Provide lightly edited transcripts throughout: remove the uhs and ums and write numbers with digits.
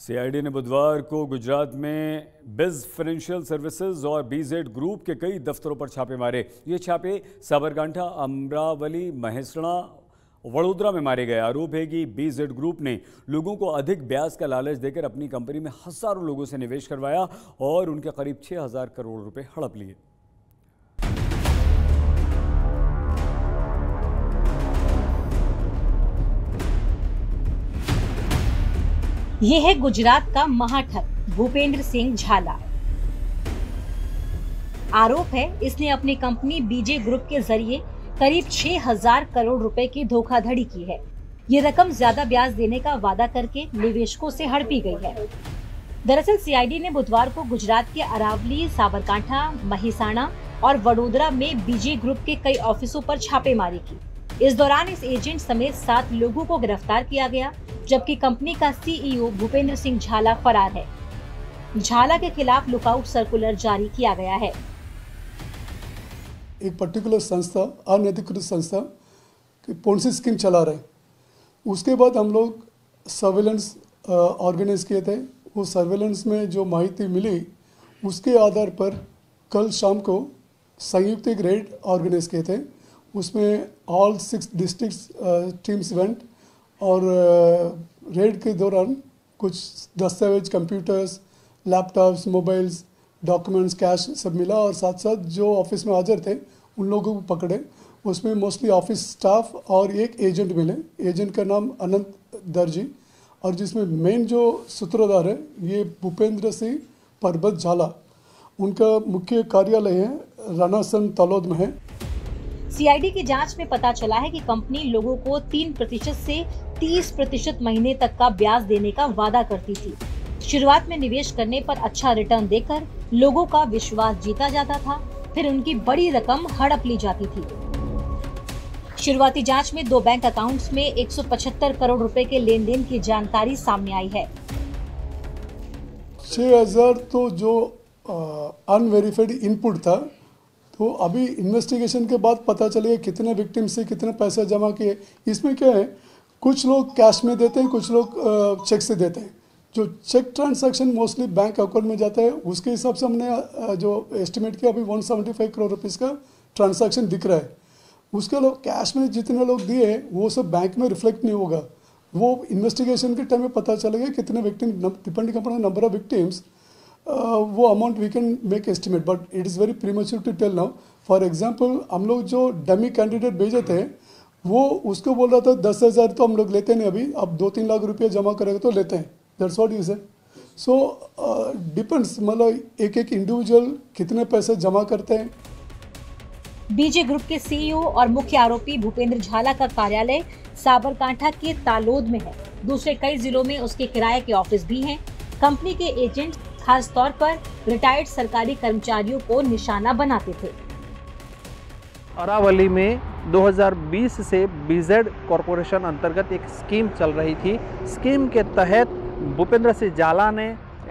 CID ने बुधवार को गुजरात में बिज फाइनेंशियल सर्विसेज और बीजेड ग्रुप के कई दफ्तरों पर छापे मारे। ये छापे साबरकांठा, अमरावली, महेसणा, वडोदरा में मारे गए। आरोप है कि बीजेड ग्रुप ने लोगों को अधिक ब्याज का लालच देकर अपनी कंपनी में हजारों लोगों से निवेश करवाया और उनके करीब 6,000 करोड़ रुपए हड़प लिए। ये है गुजरात का महाठग भूपेंद्र सिंह झाला। आरोप है इसने अपनी कंपनी बीजे ग्रुप के जरिए करीब 6,000 करोड़ रुपए की धोखाधड़ी की है। ये रकम ज्यादा ब्याज देने का वादा करके निवेशकों से हड़पी गई है। दरअसल सीआईडी ने बुधवार को गुजरात के अरावली, साबरकांठा, महेसाणा और वडोदरा में बीजे ग्रुप के कई ऑफिसों पर छापेमारी की। इस दौरान इस एजेंट समेत 7 लोगों को गिरफ्तार किया गया, जबकि कंपनी का सीईओ भूपेंद्र सिंह झाला फरार है। झाला के खिलाफ लुकआउट सर्कुलर जारी किया गया है। एक पर्टिकुलर संस्था, अनधिकृत संस्था की पोन्सी स्कीम चला रहे, उसके बाद हम लोग सर्वेलेंस ऑर्गेनाइज किए थे। वो सर्वेलेंस में जो माहिती मिली उसके आधार पर कल शाम को संयुक्त एक रेड ऑर्गेनाइज किए थे। उसमें ऑल 6 डिस्ट्रिक्ट्स टीम्स वेंट और रेड के दौरान कुछ दस्तावेज, computers, laptops, mobiles, documents, cash सब मिला और साथ साथ जो ऑफिस में हाजिर थे उन लोगों को पकड़े। उसमें मोस्टली ऑफिस स्टाफ और एक एजेंट मिले। एजेंट का नाम अनंत दर्जी और जिसमें मेन जो सूत्रधार है ये भूपेंद्र सिंह परबत झाला। उनका मुख्य कार्यालय है रानासन तलोद में है। सीआईडी की जांच में पता चला है कि कंपनी लोगों को 3% से 30% महीने तक का ब्याज देने का वादा करती थी। शुरुआत में निवेश करने पर अच्छा रिटर्न देकर लोगों का विश्वास जीता जाता था, फिर उनकी बड़ी रकम हड़प ली जाती थी। शुरुआती जांच में 2 बैंक अकाउंट्स में 175 करोड़ रुपए के लेन देन की जानकारी सामने आई है। 6,000 तो जो अनवेरिफाइड इनपुट था, तो अभी इन्वेस्टिगेशन के बाद पता चलेगा कितने विक्टिम से कितने पैसे जमा किए। इसमें क्या है, कुछ लोग कैश में देते हैं, कुछ लोग चेक से देते हैं। जो cheque transaction mostly bank account में जाता है, उसके हिसाब से हमने जो एस्टिमेट किया अभी 175 करोड़ रुपीज़ का ट्रांसैक्शन दिख रहा है। उसके लोग कैश में जितने लोग दिए वो सब बैंक में रिफ्लेक्ट नहीं होगा। वो इन्वेस्टिगेशन के टाइम में पता चलेगा कितने victim, depending upon number of victims वो amount we can make estimate, but it is very premature to tell now. For example हम लोग जो डमी कैंडिडेट भेजे थे वो उसको बोल रहा था 10,000 तो हम लोग लेते नहीं, अभी अब 2-3 लाख रुपया जमा करेंगे तो लेते हैं। That's what is it. So depends, मतलब एक इंडिविजुअल कितने पैसे जमा करते हैं। बीजे ग्रुप के सीईओ और मुख्य आरोपी भूपेंद्र झाला का कार्यालय साबरकांठा के तालोद में है। दूसरे कई जिलों में उसके किराए के ऑफिस भी हैं। कंपनी के एजेंट खास तौर पर रिटायर्ड सरकारी कर्मचारियों को निशाना बनाते थे। अरावली में 2020 से बीजेड कॉरपोरेशन अंतर्गत एक स्कीम चल रही थी। स्कीम के तहत भूपेंद्र सिंह झाला ने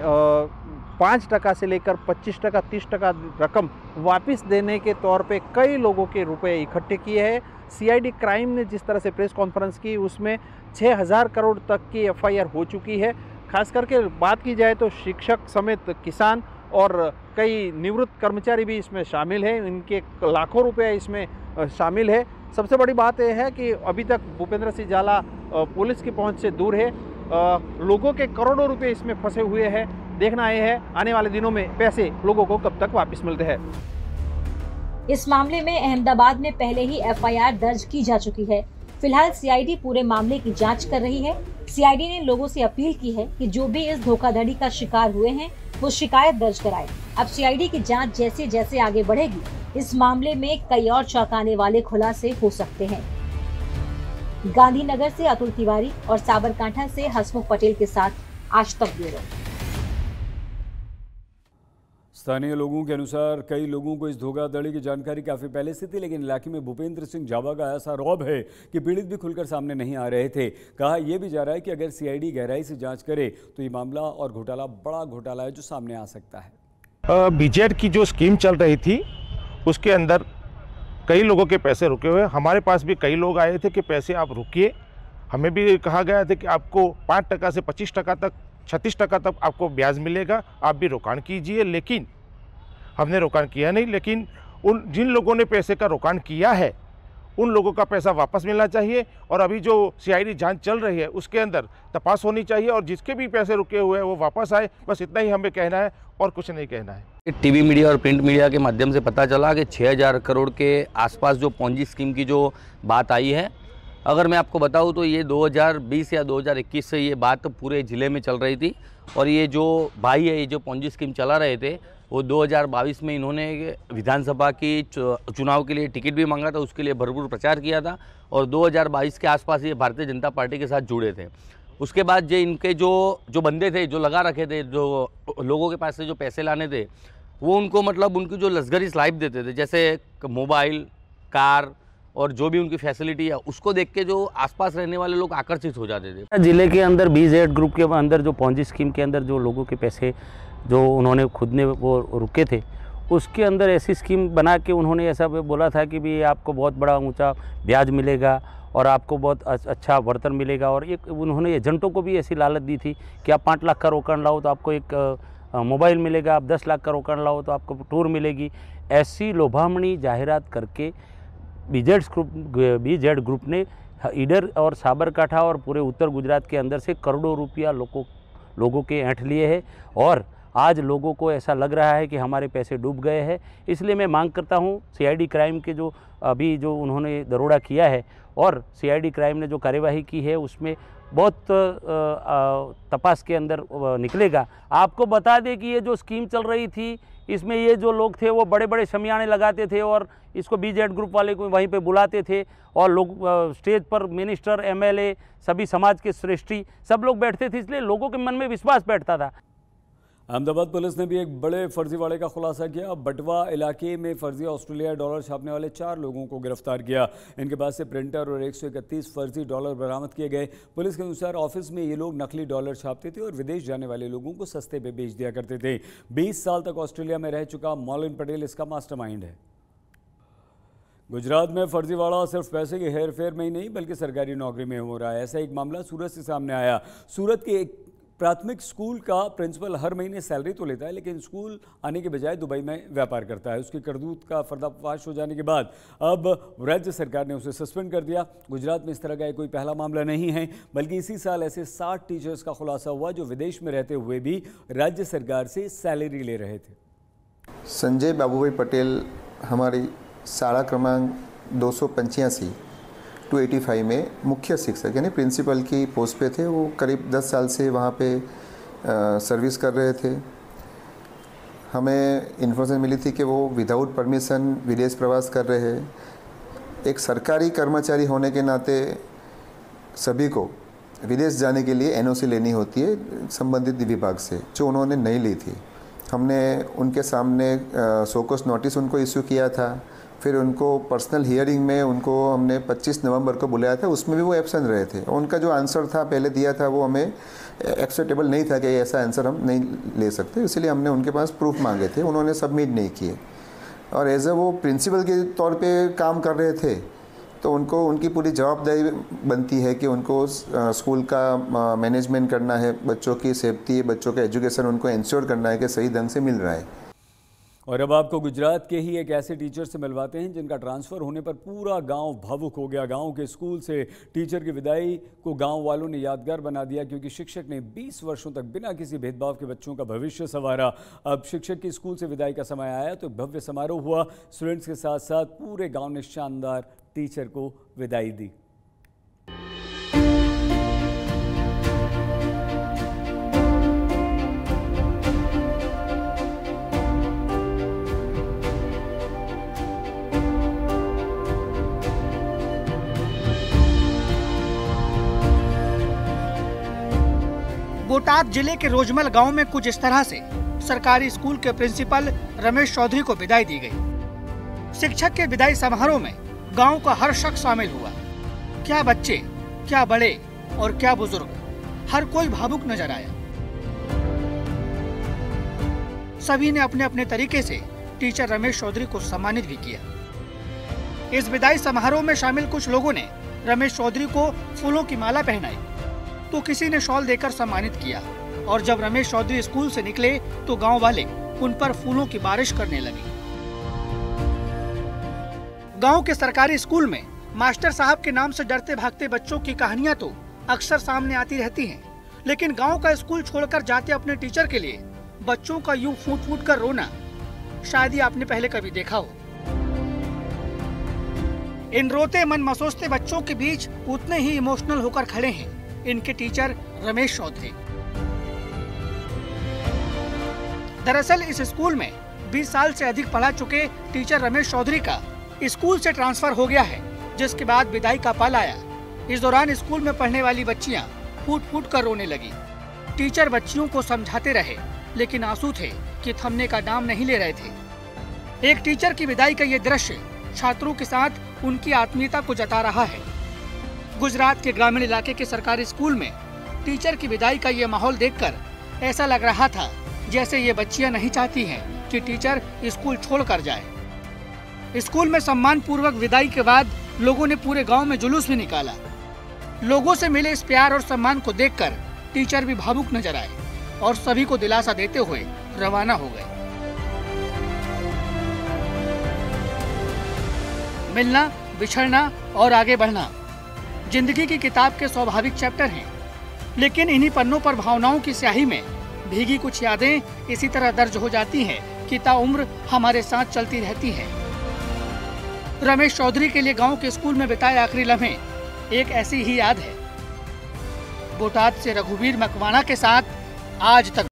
5% से लेकर 25%, 30% रकम वापस देने के तौर पे कई लोगों के रुपए इकट्ठे किए हैं। सीआईडी क्राइम ने जिस तरह से प्रेस कॉन्फ्रेंस की उसमें 6,000 करोड़ तक की एफआईआर हो चुकी है। खास करके बात की जाए तो शिक्षक समेत किसान और कई निवृत्त कर्मचारी भी इसमें शामिल हैं। इनके लाखों रुपए इसमें शामिल है। सबसे बड़ी बात यह है कि अभी तक भूपेंद्र सिंह झाला पुलिस की पहुंच से दूर है। लोगों के करोड़ों रुपए इसमें फंसे हुए हैं। देखना यह है आने वाले दिनों में पैसे लोगों को कब तक वापस मिलते हैं। इस मामले में अहमदाबाद में पहले ही एफआईआर दर्ज की जा चुकी है। फिलहाल सीआईडी पूरे मामले की जांच कर रही है। सीआईडी ने लोगों से अपील की है कि जो भी इस धोखाधड़ी का शिकार हुए हैं वो शिकायत दर्ज कराएं। अब सीआईडी की जांच जैसे जैसे आगे बढ़ेगी, इस मामले में कई और चौंकाने वाले खुलासे हो सकते हैं। गांधीनगर से अतुल तिवारी और साबरकांठा से हसमुख पटेल के साथ आज तक ब्यूरो। स्थानीय लोगों के अनुसार कई लोगों को इस धोखाधड़ी की जानकारी काफ़ी पहले से थी, लेकिन इलाके में भूपेंद्र सिंह झाला का ऐसा रौब है कि पीड़ित भी खुलकर सामने नहीं आ रहे थे। कहा यह भी जा रहा है कि अगर सीआईडी गहराई से जांच करे तो ये मामला और घोटाला बड़ा घोटाला है जो सामने आ सकता है। बीजेड की जो स्कीम चल रही थी उसके अंदर कई लोगों के पैसे रुके हुए। हमारे पास भी कई लोग आए थे कि पैसे आप रुकिए। हमें भी कहा गया था कि आपको 5% से 25% तक 36% तक आपको ब्याज मिलेगा, आप भी रोकाण कीजिए। लेकिन हमने रोकाण किया नहीं, लेकिन उन जिन लोगों ने पैसे का रोकाण किया है उन लोगों का पैसा वापस मिलना चाहिए। और अभी जो CID जांच चल रही है उसके अंदर तपास होनी चाहिए और जिसके भी पैसे रुके हुए हैं वो वापस आए। बस इतना ही हमें कहना है और कुछ नहीं कहना है। टीवी मीडिया और प्रिंट मीडिया के माध्यम से पता चला कि 6000 करोड़ के आसपास जो पॉन्जी स्कीम की जो बात आई है, अगर मैं आपको बताऊं तो ये 2020 या 2021 से ये बात पूरे ज़िले में चल रही थी। और ये जो भाई है, ये जो पॉन्जी स्कीम चला रहे थे, वो 2022 में इन्होंने विधानसभा की चुनाव के लिए टिकट भी मांगा था, उसके लिए भरपूर प्रचार किया था और 2022 के आसपास ये भारतीय जनता पार्टी के साथ जुड़े थे। उसके बाद जो इनके जो बंदे थे, जो लगा रखे थे, जो लोगों के पास से जो पैसे लाने थे, वो उनको मतलब उनकी जो लग्जरी लाइफ देते थे, जैसे मोबाइल, कार और जो भी उनकी फैसिलिटी है, उसको देख के जो आसपास रहने वाले लोग आकर्षित हो जाते थे। जिले के अंदर BZ ग्रुप के अंदर जो पॉन्जी स्कीम के अंदर जो लोगों के पैसे जो उन्होंने खुद ने वो रुके थे, उसके अंदर ऐसी स्कीम बना के उन्होंने ऐसा बोला था कि भी आपको बहुत बड़ा ऊंचा ब्याज मिलेगा और आपको बहुत अच्छा बर्तन मिलेगा। और एक उन्होंने एजेंटों को भी ऐसी लालच दी थी कि आप 5 लाख का रोकड़ लाओ तो आपको एक मोबाइल मिलेगा, आप 10 लाख का रोकड़ लाओ तो आपको टूर मिलेगी। ऐसी लोभामणी जाहिरात करके BZ ग्रुप ने ईडर और साबरकांठा और पूरे उत्तर गुजरात के अंदर से करोड़ों रुपया लोगों के ऐंठ लिए हैं। और आज लोगों को ऐसा लग रहा है कि हमारे पैसे डूब गए हैं। इसलिए मैं मांग करता हूं CID क्राइम के जो अभी जो उन्होंने दरोड़ा किया है और CID क्राइम ने जो कार्यवाही की है उसमें बहुत तपास के अंदर निकलेगा। आपको बता दें कि ये जो स्कीम चल रही थी, इसमें ये जो लोग थे वो बड़े बड़े शमियाने लगाते थे और इसको BZ ग्रुप वाले को वहीं पे बुलाते थे और लोग स्टेज पर मिनिस्टर, MLA, सभी समाज के श्रेष्ठी सब लोग बैठते थे, इसलिए लोगों के मन में विश्वास बैठता था। अहमदाबाद पुलिस ने भी एक बड़े फर्जीवाड़े का खुलासा किया। बटवा इलाके में फर्जी ऑस्ट्रेलिया डॉलर छापने वाले 4 लोगों को गिरफ्तार किया। इनके पास से प्रिंटर और 131 फर्जी डॉलर बरामद किए गए। पुलिस के अनुसार ऑफिस में ये लोग नकली डॉलर छापते थे और विदेश जाने वाले लोगों को सस्ते पे बेच दिया करते थे। 20 साल तक ऑस्ट्रेलिया में रह चुका मौलिन पटेल इसका मास्टरमाइंड है। गुजरात में फर्जीवाड़ा सिर्फ पैसे के हेरफेर में ही नहीं बल्कि सरकारी नौकरी में हो रहा है। ऐसा एक मामला सूरत से सामने आया। सूरत के एक प्राथमिक स्कूल का प्रिंसिपल हर महीने सैलरी तो लेता है, लेकिन स्कूल आने के बजाय दुबई में व्यापार करता है। उसकी करतूत का पर्दाफाश हो जाने के बाद अब राज्य सरकार ने उसे सस्पेंड कर दिया। गुजरात में इस तरह का कोई पहला मामला नहीं है, बल्कि इसी साल ऐसे 60 टीचर्स का खुलासा हुआ जो विदेश में रहते हुए भी राज्य सरकार से सैलरी ले रहे थे। संजय बाबूभाई पटेल हमारी शाला क्रमांक 285 285 में मुख्य शिक्षक यानी प्रिंसिपल की पोस्ट पे थे। वो करीब 10 साल से वहाँ पे सर्विस कर रहे थे। हमें इन्फॉर्मेशन मिली थी कि वो विदाउट परमिशन विदेश प्रवास कर रहे हैं। एक सरकारी कर्मचारी होने के नाते सभी को विदेश जाने के लिए NOC लेनी होती है संबंधित विभाग से, जो उन्होंने नहीं ली थी। हमने उनके सामने शोकॉज नोटिस उनको इश्यू किया था। फिर उनको पर्सनल हियरिंग में उनको हमने 25 नवंबर को बुलाया था, उसमें भी वो एब्सेंट रहे थे। उनका जो आंसर था पहले दिया था वो हमें एक्सेप्टेबल नहीं था कि ऐसा आंसर हम नहीं ले सकते, इसलिए हमने उनके पास प्रूफ मांगे थे, उन्होंने सबमिट नहीं किए। और एज वो प्रिंसिपल के तौर पे काम कर रहे थे तो उनको उनकी पूरी जवाबदारी बनती है कि उनको स्कूल का मैनेजमेंट करना है, बच्चों की सेफ्टी, बच्चों का एजुकेशन उनको इंश्योर करना है कि सही ढंग से मिल रहा है। और अब आपको गुजरात के ही एक ऐसे टीचर से मिलवाते हैं जिनका ट्रांसफ़र होने पर पूरा गांव भावुक हो गया। गांव के स्कूल से टीचर की विदाई को गांव वालों ने यादगार बना दिया, क्योंकि शिक्षक ने 20 वर्षों तक बिना किसी भेदभाव के बच्चों का भविष्य संवारा। अब शिक्षक की स्कूल से विदाई का समय आया तो भव्य समारोह हुआ। स्टूडेंट्स के साथ साथ पूरे गाँव ने शानदार टीचर को विदाई दी। बोटाद जिले के रोजमल गांव में कुछ इस तरह से सरकारी स्कूल के प्रिंसिपल रमेश चौधरी को विदाई दी गई। शिक्षक के विदाई समारोह में गांव का हर शख्स शामिल हुआ। क्या बच्चे, क्या बड़े और क्या बुजुर्ग, हर कोई भावुक नजर आया। सभी ने अपने अपने तरीके से टीचर रमेश चौधरी को सम्मानित भी किया। इस विदाई समारोह में शामिल कुछ लोगों ने रमेश चौधरी को फूलों की माला पहनाई तो किसी ने शॉल देकर सम्मानित किया। और जब रमेश चौधरी स्कूल से निकले तो गांव वाले उन पर फूलों की बारिश करने लगे। गांव के सरकारी स्कूल में मास्टर साहब के नाम से डरते भागते बच्चों की कहानियां तो अक्सर सामने आती रहती हैं, लेकिन गांव का स्कूल छोड़कर जाते अपने टीचर के लिए बच्चों का यूं फूट फूट कर रोना शायद ही आपने पहले कभी देखा हो। इन रोते मन मसोसते बच्चों के बीच उतने ही इमोशनल होकर खड़े हैं इनके टीचर रमेश चौधरी। दरअसल इस स्कूल में 20 साल से अधिक पढ़ा चुके टीचर रमेश चौधरी का स्कूल से ट्रांसफर हो गया है, जिसके बाद विदाई का पल आया। इस दौरान स्कूल में पढ़ने वाली बच्चियां फूट फूट कर रोने लगी। टीचर बच्चियों को समझाते रहे, लेकिन आंसू थे कि थमने का नाम नहीं ले रहे थे। एक टीचर की विदाई का ये दृश्य छात्रों के साथ उनकी आत्मीयता को जता रहा है। गुजरात के ग्रामीण इलाके के सरकारी स्कूल में टीचर की विदाई का ये माहौल देखकर ऐसा लग रहा था जैसे ये बच्चियां नहीं चाहती हैं कि टीचर स्कूल छोड़कर जाए। स्कूल में सम्मान पूर्वक विदाई के बाद लोगों ने पूरे गांव में जुलूस भी निकाला। लोगों से मिले इस प्यार और सम्मान को देखकर टीचर भी भावुक नजर आए और सभी को दिलासा देते हुए रवाना हो गए। मिलना, बिछड़ना और आगे बढ़ना जिंदगी की किताब के स्वाभाविक चैप्टर हैं, लेकिन इन्हीं पन्नों पर भावनाओं की स्याही में भीगी कुछ यादें इसी तरह दर्ज हो जाती हैं कि ताउम्र हमारे साथ चलती रहती हैं। रमेश चौधरी के लिए गांव के स्कूल में बिताए आखिरी लम्हे एक ऐसी ही याद है। बोटाद से रघुवीर मकवाना के साथ आज तक।